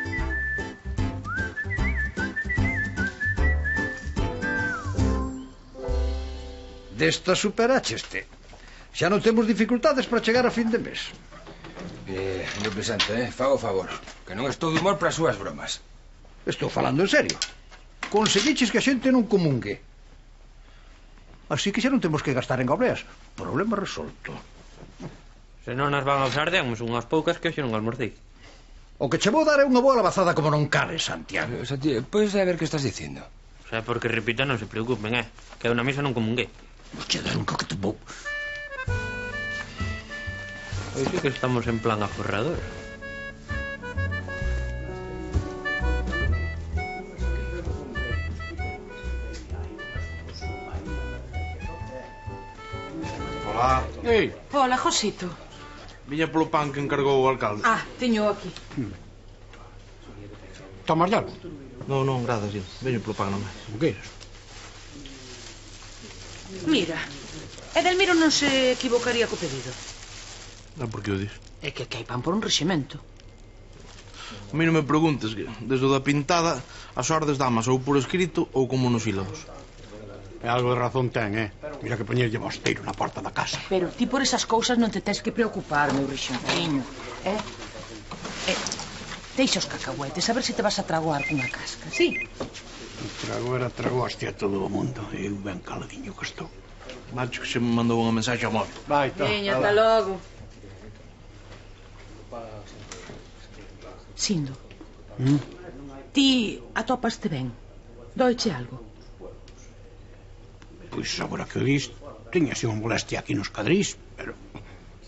Desta superacheste. Xa non temos dificultades para chegar a fin de mes. Señor Presente, fago o favor, que non estou de humor para as súas bromas. Estou falando en serio. Conseguiches que a xente non comungue. Así que xa non temos que gastar en obleas. Problema resolto. Se non nas van a usar, demos unhas poucas que hoxe non almorcei. O que che vou dar é unha boa lavazada como non cabe, Santiago. Santiago, podes saber que estás dicindo? O sea, porque repita, non se preocupen, que eu na misa non comunguei. Che dar un que te vou. Hoy sí que estamos en plan aforrador. Hola. Ei. Hola, Josito. Viña polo pan que encargou o alcalde. Ah, teño aquí. Tomas algo? Non, gracias, veño polo pan nomás. O que queres? Mira, Edelmiro non se equivocaría co pedido. Por que o dis? É que hai pan por un rexemento. A mí non me preguntes que desde o da pintada as ordes damas ou por escrito ou como nos sílabos. É algo de razón ten, Mira que poñerlle mosteiro na porta da casa. Pero ti por esas cousas non te tens que preocupar, meu rexentiño. Deixa os cacahuetes, a ver se te vas a tragoar cunha casca, sí? Tragoaste a todo o mundo. Eu ben caladiño que estou. Macho que se me mandou unha mensaxe ao móvil. Vai, tá. Veña, ata logo. Sindo, ti atopaste ben? Doiche algo? Pois agora que o dis, tiña así unha molestia aquí nos cadrís, pero...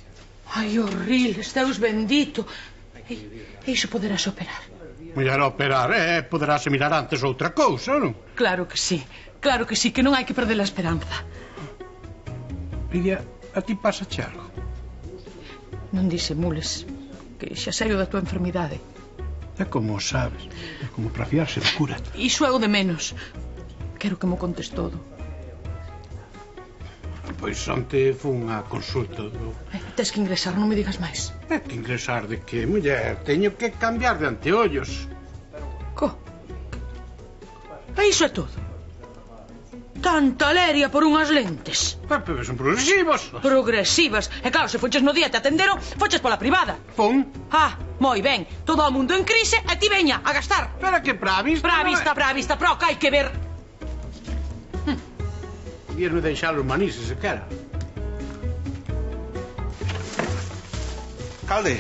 Ai, horriles, Deus bendito. E iso poderás operar? Mulher, operar, poderase mirar antes outra cousa, non? Claro que sí, que non hai que perder a esperanza. Lidia, a ti pásache algo? Non disimules, que xa sei o da tua enfermidade. É como sabes, é como para fiarse da cura. Iso é o de menos. Quero que mo contes todo. Pois onte fun á consulta do... Tes que ingresar, non me digas máis. Que ingresar de que, muller? Teño que cambiar de anteollos. E iso é todo? Tanta leria por unhas lentes? Pero son progresivos. Progresivas? E claro, se foches no día te atenderon, foches pola privada. Fun. Moi ben. Todo o mundo en crise e ti veña a gastar. Pero que para a vista... Para a vista, pero que hai que ver... Vierme deixalo manise, se quera. Alcalde.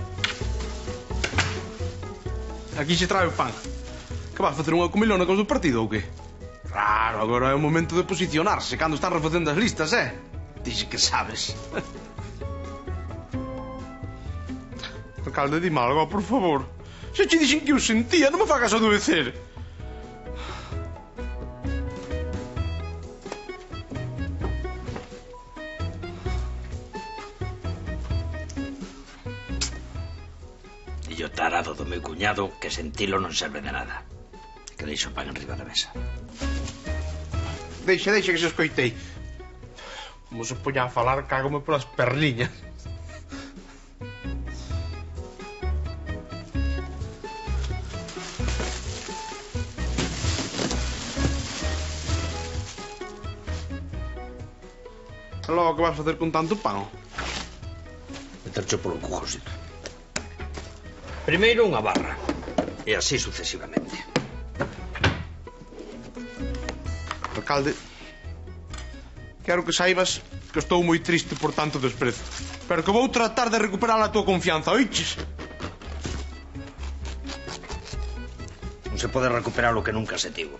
Aquí se trae o pan. Que vas facer unha comilona con o partido ou que? Claro, agora é o momento de posicionarse cando están refacendo as listas, Dixe que sabes. Alcalde, dime algo, por favor. Se che dixen que o sentía, non me fagas adoecer. E o tarado do meu cuñado que sentilo non serve de nada. Que deixo o pan enriba da mesa. Deixa que se escoitei. Como se poña a falar, cágome polas perniñas. E logo, que vas facer con tanto pan? Metercho polo cu, Josito. Primeiro unha barra. E así sucesivamente. Alcalde, quero que saibas que estou moi triste por tanto desprezo, pero que vou tratar de recuperar a tua confianza, oiches? Non se pode recuperar o que nunca se tivo.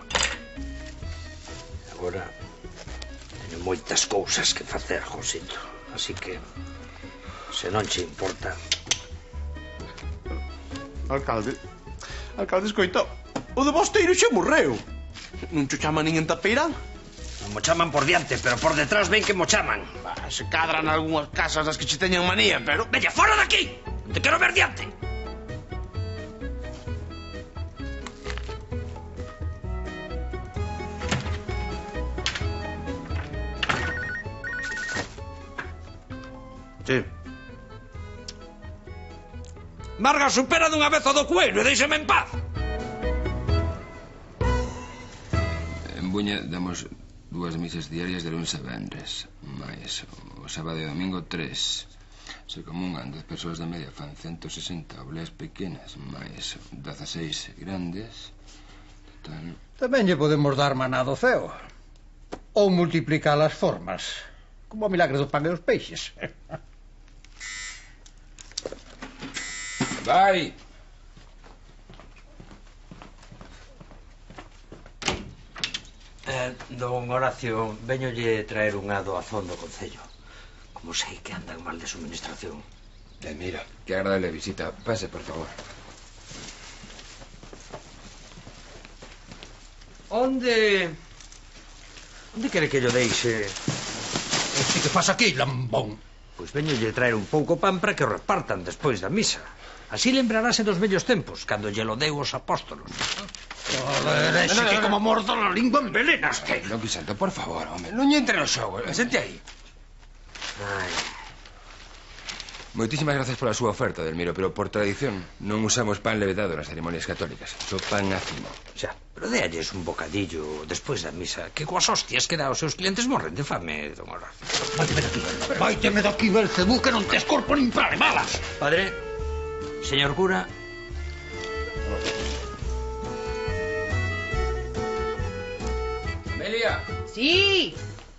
Agora teño moitas cousas que facer, Josito. Así que, se non che importa... Alcalde, escoita, o de Bosteiro xa morreu. Non cho chaman nin en Tapeirán? Non mo chaman por diante, pero por detrás ven que mo chaman. Se cadran algunhas casas das que che teñan manía, pero... Vella, fora daqui! Non te quero ver diante! Sí. Marga, supera dunha vez o do cueiro e déixame en paz! Buña damos 2 misas diarias de lunes a vendres, máis o sábado e domingo 3. Se comungan 10 persoas de media fan 160 obleas pequenas, máis 16 grandes. Total... Tamén lle podemos dar maná do ceo. Ou multiplicar as formas, como o milagre do pan e os peixes. Vai! Don Horacio, veñolle traer unha doazón do Concello. Como sei que andan mal de suministración. Mira, que agradable visita. Pase, por favor. Onde quere que yo deixe? Que faz aquí, lambón? Pois veñolle traer un pouco pan para que o repartan despois da misa. Así lembrarase dos vellos tempos, cando lle lo deu os apóstolos. Joder, ese que como mordo la lingua envenenaste. Loki Santo, por favor, home, non lle entre no xogo. Sente aí. Moitísimas gracias pola súa oferta, Delmiro, pero por tradición non usamos pan levedado nas ceremonias católicas. Só pan ácimo. Xa, pero déalles un bocadillo despois da misa, que coas hostias que dá aos seus clientes morren de fame, don Horacio. Váiteme daqui, Belcebú, que non tes corpo nin para malas. Padre, señor cura... Amelia. Sí.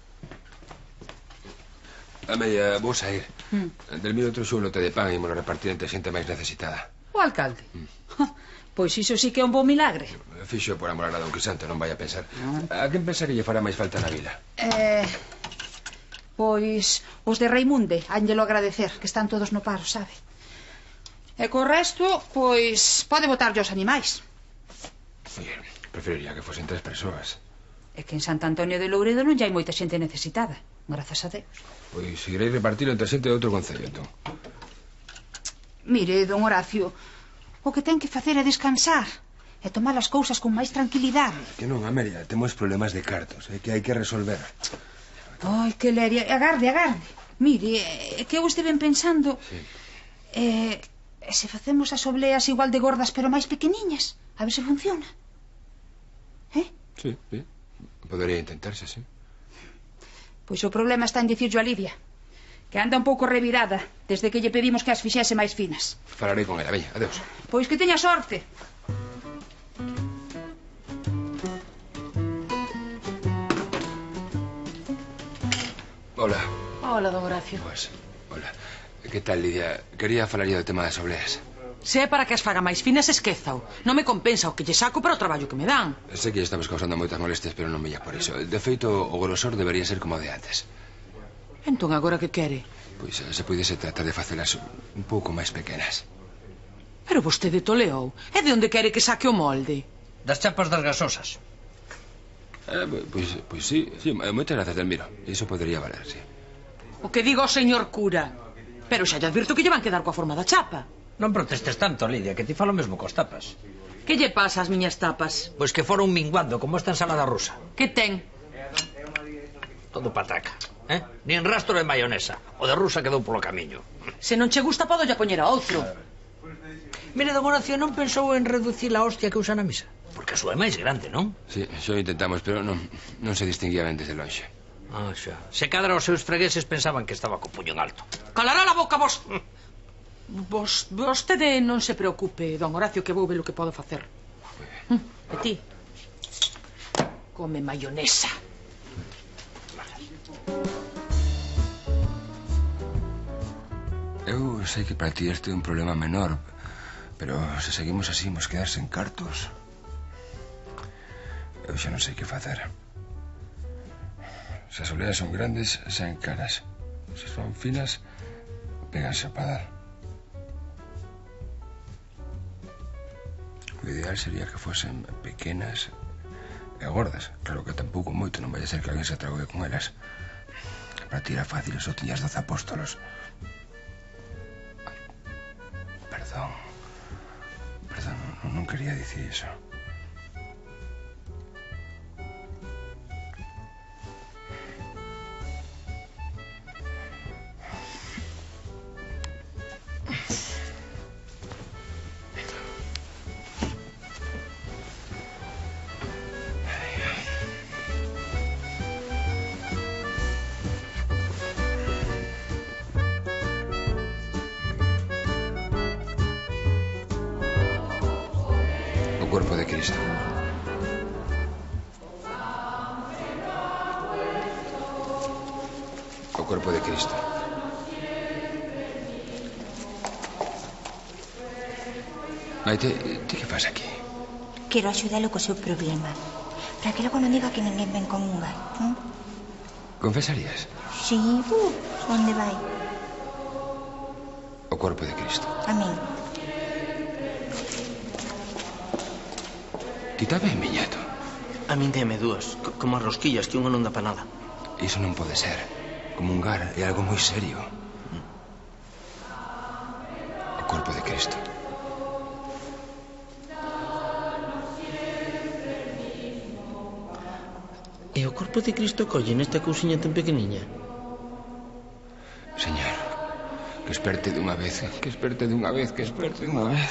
Amelia, vou sair. Delmiro trouxe un lote de pan e me lo repartir entre a xente máis necesitada. O alcalde? Pois iso sí que é un bo milagre. Fixo por amor a Don Crisanto, non vai a pensar. A quen pensa que lle fará máis falta na vila? Pois os de Raimunde, ánllelo agradecer, que están todos no paro, sabe? E co resto, pois, pode botarlle os animais. Preferiría que fosen 3 persoas. É que en Sant Antonio de Louredo non hai moita xente necesitada, grazas a Deus. Pois seguirei repartilo entre xente de outro concello, entón. Mire, don Horacio, o que ten que facer é descansar e tomar as cousas con máis tranquilidade. Que non, Amelia, temos problemas de cartos, que hai que resolver. Ai, que leria. Agarde. Mire, é que eu estive pensando... Sí. Se facemos as obleas igual de gordas pero máis pequeniñas, a ver se funciona. Sí. Podería intentarse, sí. Pois o problema está en dicirlo a Lidia, que anda un pouco revirada desde que lle pedimos que as fixese máis finas. Falarei con ela, veña, adeus. Pois que teña sorte. Hola. Hola, don Horacio. Pois, hola. Que tal, Lidia? Quería falaría do tema das obleas. Se é para que as faga máis finas, esquézao. Non me compensa o que lle saco para o traballo que me dan. Sei que estamos causando moitas molestias, pero non me lla por iso. De feito, o grosor debería ser como de antes. Entón, agora que quere? Pois se puidese tratar de facelas un pouco máis pequenas. Pero vostede toleou. E de onde quere que saque o molde? Das chapas das gasosas. Pois sí, moitas grazas, Delmiro. Iso podería valer, sí. O que diga o señor cura. Pero xa lle advirto que lle van quedar coa forma da chapa. Non protestes tanto, Lidia, que ti falo mesmo cos tapas. Que lle pasa ás miñas tapas? Pois que foron minguando, como esta ensalada rusa. Que ten? Todo pataca, Nin rastro de mayonesa. O de rusa quedou polo camiño. Se non che gusta, podo lle poñer a outro. Mire, don Horacio, non pensou en reducir a hostia que usa na misa? Porque a súa é máis grande, non? Sí, xo intentamos, pero non se distinguía ben desde lonxe. Xa. Se cadra os seus fregueses pensaban que estaba co puño en alto. Calará a boca vos... Vostede non se preocupe, don Horacio, que vou ver o que podo facer. E ti? Come mayonesa. Eu sei que para ti este é un problema menor, pero se seguimos así imos quedar sen cartos. Eu xa non sei que facer. Se as oleas son grandes, sean caras. Se son finas, péganse a padar. O ideal sería que fosen pequenas e gordas. Claro que tampouco moito, non vai a ser que alguén se atrague con elas. Para ti era fácil, só tiñas 12 apóstolos. Perdón, non quería dicir iso. O cuerpo de Cristo. O cuerpo de Cristo. Maite, ti que faz aquí? Quero axudalo co seu problema, para que logo non diga que ninguén ven comungar. Confesarías? Sí, onde vai? O cuerpo de Cristo. A min. Ti tá ben, miñato? A min deme dúas, como as rosquillas, que unha non dá pa nada. Iso non pode ser. Comungar é algo moi serio. O cuerpo de Cristo. E o corpo de Cristo colle nesta cousiña tan pequeniña? Señor, que esperte dunha vez, que esperte dunha vez, que esperte dunha vez.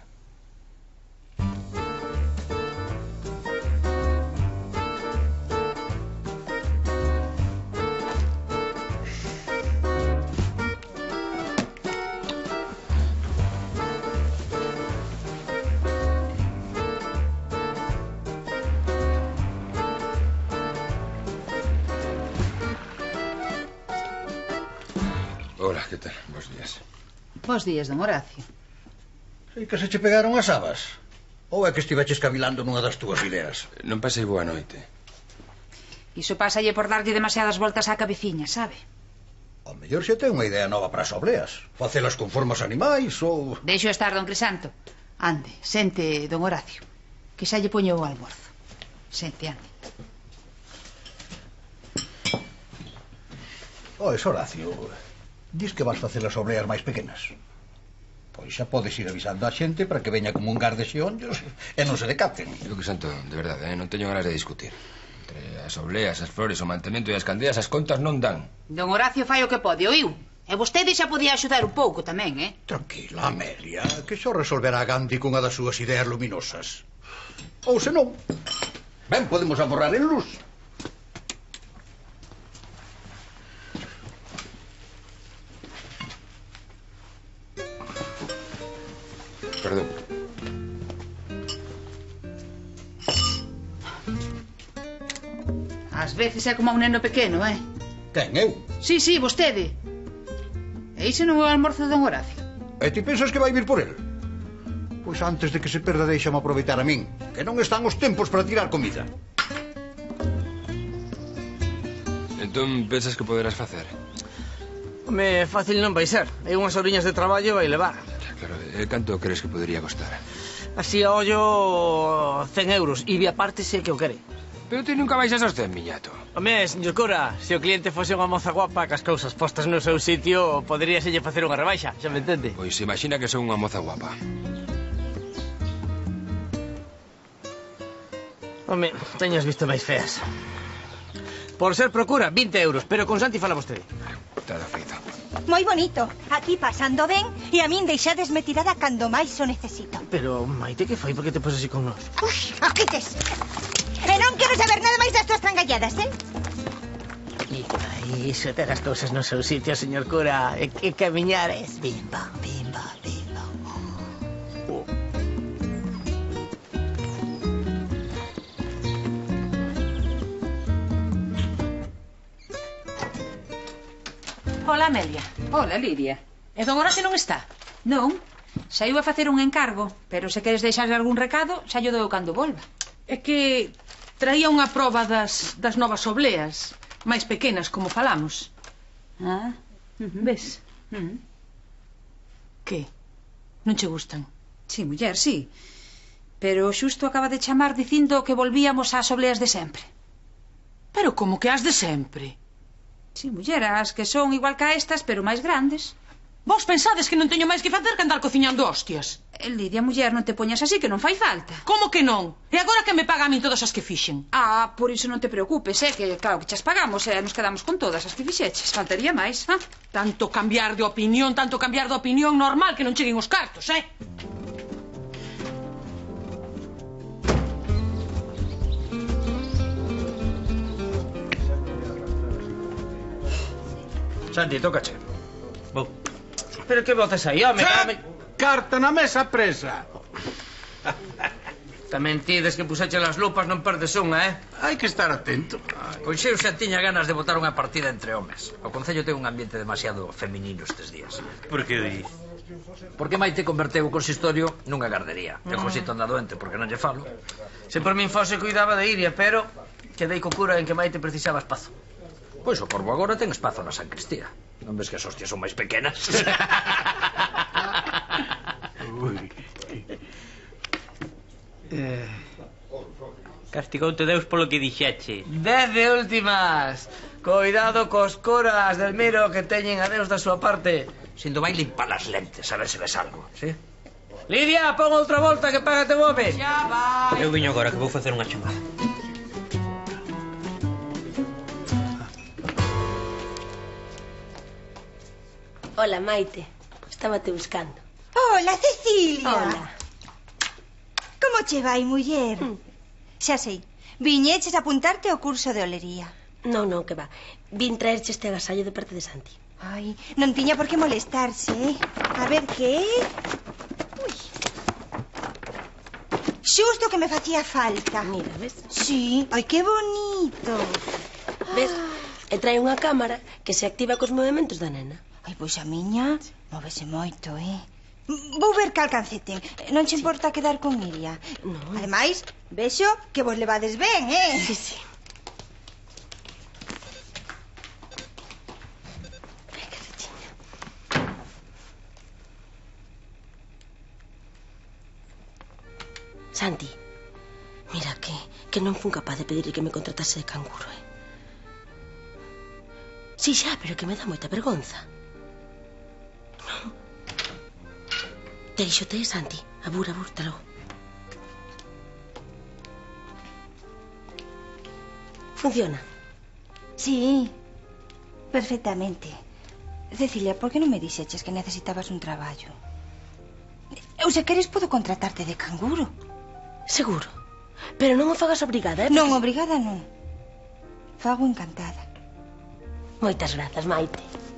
Hola, que tal? Bos días. Bos días, don Horacio. Sei que se che pegaron as habas. Ou é que estiveches cavilando nunha das túas ideas? Non pasei boa noite. Iso pásalle por darlle demasiadas voltas á cabeciña, sabe? O mellor xe ten unha idea nova para as obleas. Facelas con formas animais ou... Deixo estar, don Crisanto. Ande, sente, don Horacio, que xa lle poño o almorzo. Sente, ande. Oes, Horacio, dis que vas facer as obleas máis pequenas. Pois xa podes ir avisando a xente para que veña como un garde xeonllos e non se decaten. Lo que santo, de verdade, non teño ganas de discutir. Entre as obleas, as flores, o mantemento e as candeas, as contas non dan. Don Horacio fai o que pode, oíu? E vostede xa podía axudar un pouco tamén, Tranquila, Amelia, que xo resolverá Gandhi cunha das súas ideas luminosas. Ou senón, ben, podemos aforrar en luz. Perdón. Ás veces é como un neno pequeno, Quen, eu? Sí, vostede. E iso non é o almorzo de don Horacio? E ti pensas que vai vir por el? Pois antes de que se perda deixame aproveitar a min, que non están os tempos para tirar comida. Entón, pensas que poderás facer? Home, fácil non vai ser. Hai unhas horiñas de traballo vai levar. Claro, canto crees que podría costar? Así a ollo 100 euros. E de aparte sei que o quere. Pero ti nunca vais a esos 100, miñato. Home, señor cura, se o cliente fose unha moza guapa que as cousas postas no seu sitio, podería selle facer unha rebaixa, xa me entende? Pois imagina que son unha moza guapa. Home, teñas visto máis feas. Por ser procura, 20 euros, pero con Santi fala vostede. Está feito. Moi bonito, aquí pasando ben e a min deixades tirada cando máis o necesito. Pero, Maite, que foi? Por que te poses así con nós? Ui, aquites! E non quero saber nada máis das tuas trangalladas, Mira, iso ter as cousas no seu sitio, señor cura, e que camiñares. Bimba, bimba, bimba. Hola, Amelia. Hola, Lidia. E don Horacio non está? Non, saiu a facer un encargo, pero se queres deixarle algún recado, xa llo dou cando volva. É que traía unha proba das novas obleas, máis pequenas, como falamos. Ves? Que? Non che gustan? Sí, muller, sí. Pero xusto acaba de chamar dicindo que volvíamos ás obleas de sempre. Pero como que as de sempre? Sí, muller, as que son igual que estas, pero máis grandes. Vos pensades que non teño máis que facer que andar cociñando hostias? Lidia, muller, non te poñas así, que non fai falta. Como que non? E agora que me paga a min todas as que fixen? Por iso non te preocupes, que claro que chas pagamos, nos quedamos con todas as que fixeches. Faltaría máis, Tanto cambiar de opinión, normal que non cheguen os cartos, Santi, tócache. Vou. Pero que botas aí, home? Carta na mesa presa. Tamén tides que puxeche as lupas, non perdes unha, Hai que estar atento. Pois eu xa tiña ganas de botar unha partida entre homes. O Concello ten un ambiente demasiado feminino estes días. Por que di? Porque Maite converteu o consistorio nunha gardería. E o Josito anda doente porque non lle falo. Se por min fose cuidaba de Iria, pero quedei co cura en que Maite precisaba espazo. Pois o Corvo agora ten espazo na San Cristía. Non ves que as hostias son máis pequenas? Castigoute Deus polo que dixeche. 10 de últimas. Cuidado cos curas del miro que teñen a Deus da súa parte. Sindo vai limpar as lentes, a ver se ves algo, sí? Lidia, pon outra volta que págate o home. Xa vai. Eu viño agora que vou facer unha chamada. Hola, Maite. Estábate buscando. Hola, Cecilia. Hola. Como che vai, muller? Xa sei, viñeches a apuntarte ao curso de olería. Non, que va. Vin traerche este agasallo de parte de Santi. Ai, non tiña por que molestarse, A ver que... Ui. Xusto que me facía falta. Mira, ves? Sí, ai, que bonito. Ves? E trae unha cámara que se activa cos movementos da nena. Ai, pois a miña móvese moito, Vou ver que alcance ten. Non che importa quedar con Iria? Non. Ademais, vexo que vos levades ben, Sí. Santi, mira que non fun capaz de pedirle que me contratase de canguro, Si, xa, pero que me dá moita vergonza. Non. Te díxote, Santi. Abur, tá logo. Funciona. Sí, perfectamente. Cecilia, por que non me dixeches que necesitabas un traballo? Eu, se queres, podo contratarte de canguro. Seguro. Pero non o fagas obrigada, Non, obrigada non. Fago encantada. Moitas grazas, Maite.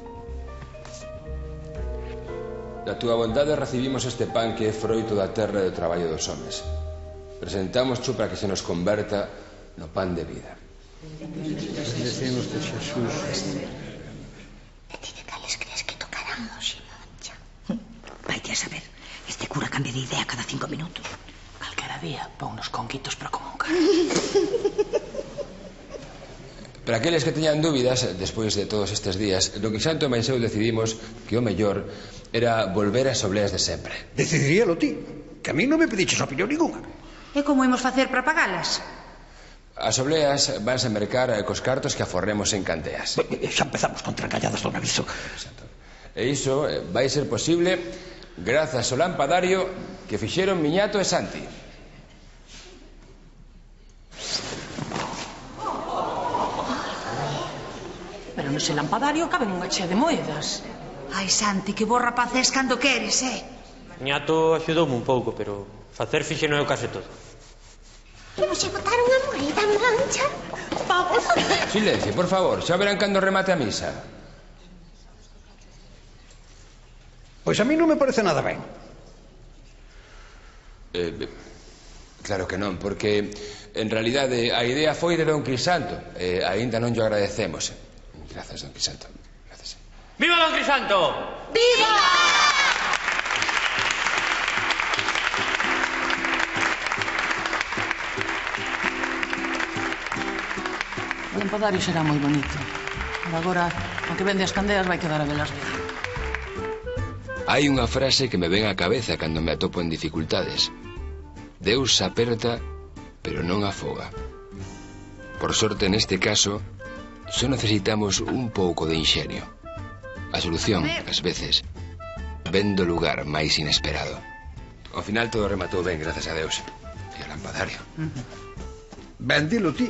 Da túa bondade recibimos este pan que é froito da terra e do traballo dos homes. Presentamos para que se nos converta no pan de vida. Decimos de Xesús. E ti de cales crees que tocarán hoxe, Moncha? Vaite a saber. Este cura cambia de idea cada 5 minutos. Calquera día pon unos conquitos para comuncar. Para aqueles que teñan dúbidas, despois de todos estes días, no que Santo e máis eu decidimos que o mellor era volver ás obleas de sempre. Decidiríalo ti, que a mí non me pediches opinión ninguna. E como imos facer para pagalas? As obleas vanse mercar cos cartos que aforremos en canteas. Xa empezamos con trancalladas do aviso. E iso vai ser posible grazas ao lampadario que fixeron Miñato e Santi. Pero nese lampadario caben unha chea de moedas. Ai, Santi, que bo rapaz és cando queres, Ñato axudoume un pouco, pero facer fixe non é o case todo. Imos a botar unha moeda, Moncha. Vamos. Silencio, por favor, xa verán cando remate a misa. Pois a mí non me parece nada ben. Claro que non, porque en realidade a idea foi de Don Crisanto e aínda non llo agradecemos. Grazas, Don Crisanto. Grazas. ¡Viva Don Crisanto! ¡Viva! O lampadario será moi bonito. Pero agora, o que vende as candeas vai quedar a velas vello. Hai unha frase que me ven á cabeza cando me atopo en dificultades. Deus aperta, pero non afoga. Por sorte, neste caso, só necesitamos un pouco de inxenio. A solución, ás veces, ven do lugar máis inesperado. Ao final todo rematou ben, grazas a Deus. E o lampadario. Ben, dilo ti.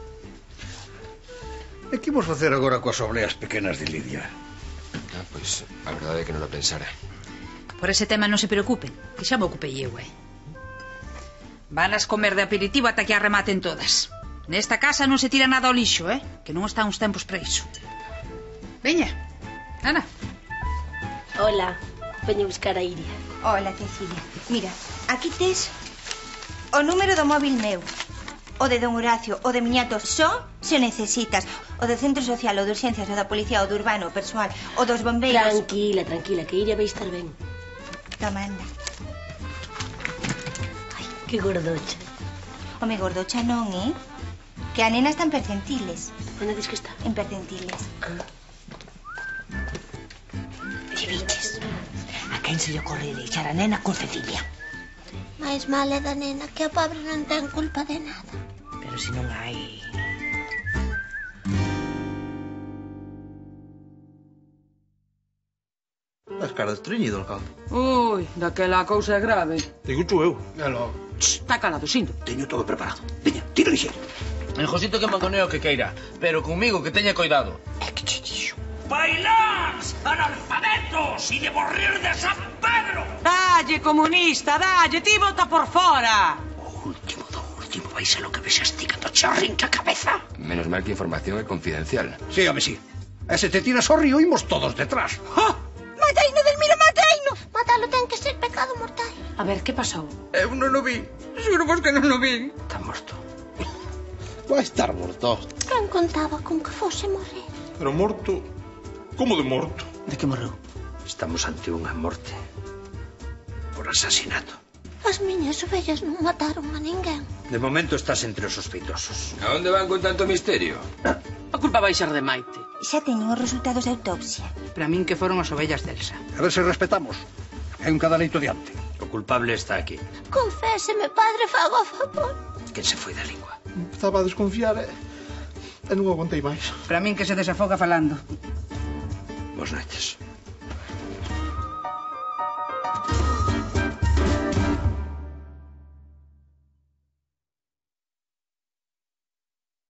E que imos facer agora coas obleas pequenas de Lidia? Pois, a verdade é que non o pensara. Por ese tema non se preocupen, que xa me ocupei eu, Vanas comer de aperitivo ata que a rematen todas. Nesta casa non se tira nada ao lixo, que non están os tempos para iso. Veña, Ana. Hola, veño buscar a Iria. Hola, Cecilia. Mira, aquí tes o número do móvil meu, o de Don Horacio, o de Miñato, só se necesitas. O do centro social, o de urgencias, o da policía, o do urbano, o persoal, o dos bombeiros. Tranquila, tranquila, que Iria vai estar ben. Toma, anda. Ai, que gordocha. Home, gordocha non, Que a nena está en percentiles. Onde dis que está? En percentiles. Ti viches? A quen se lle ocorre deixar a nena con Cecilia? Mais mal é da nena, que a pobre non ten culpa de nada. Pero se non hai... As caras estreñido, alcalde. Ui, daquela cousa é grave. Digo tú eu. Está calado, Sindo. Teño todo preparado. Veña, tira lixeiro. El Josito que mangoneo que queira, pero conmigo que teña cuidado. ¡Bailás, analfabetos y de borrir de San Pedro! Dalle, comunista, dalle, ti bota por fora. O último vais a lo que ves ti cando che arrinca a cabeza. Menos mal que a información é confidencial. Sí, home, sí. E se te tiras ao río, imos todos detrás. ¡Ja! Mateino, Delmiro, mateino! Matalo ten que ser pecado mortal. A ver, que pasou? Eu non o vi. Xuro vos que non o vi. Está morto. Vai estar morto. Quen contaba con que fose morrer? Pero morto... Como de morto? De que morreu? Estamos ante unha morte por asasinato. As miñas ovellas non mataron a ninguén. De momento estás entre os sospeitosos. A onde van con tanto misterio? A culpa vai ser de Maite. Xa teñen os resultados de autopsia. Para min que foron as ovellas de Elsa. A ver se respetamos. É un cadaleito diante. O culpable está aquí. Conféseme, padre, fago a favor. Quen se foi da lingua? Estaba a desconfiar e non aguantei máis. Para min que se desafoga falando. Bos noches.